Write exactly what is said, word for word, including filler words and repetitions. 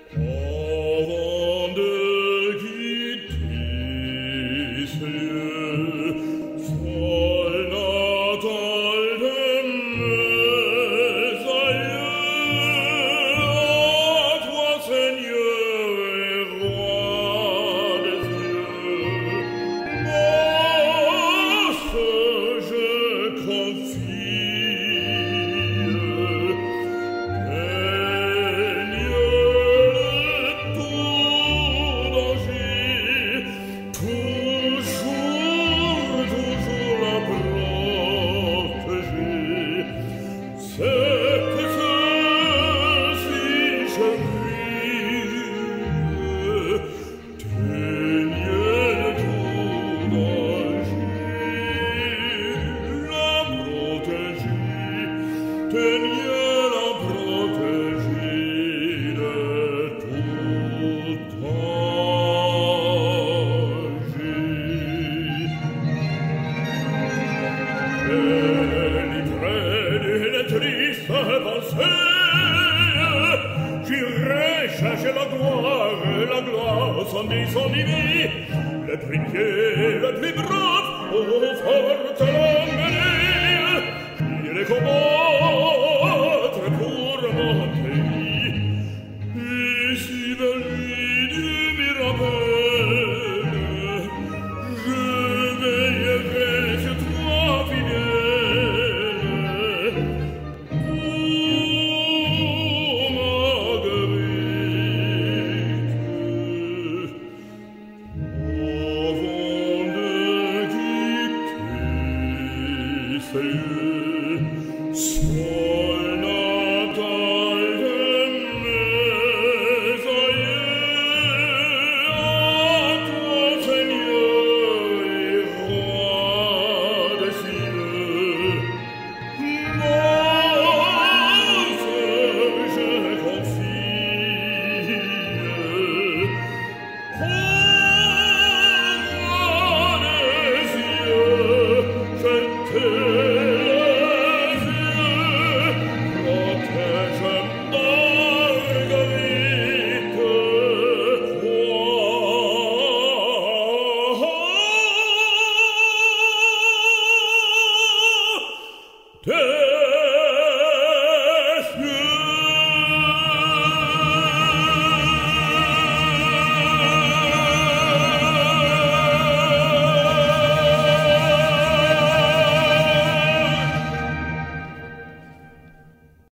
Avant de quitter ce lieu, seul Natal de mes aïeux, à toi, Seigneur et roi des cieux, moi, ce je confie. Teniez-la protégée de tout danger. Délivrée d'une triste pensée, j'irai chercher la gloire et la gloire sans dix, sans dix, le premier, le plus brave, au forte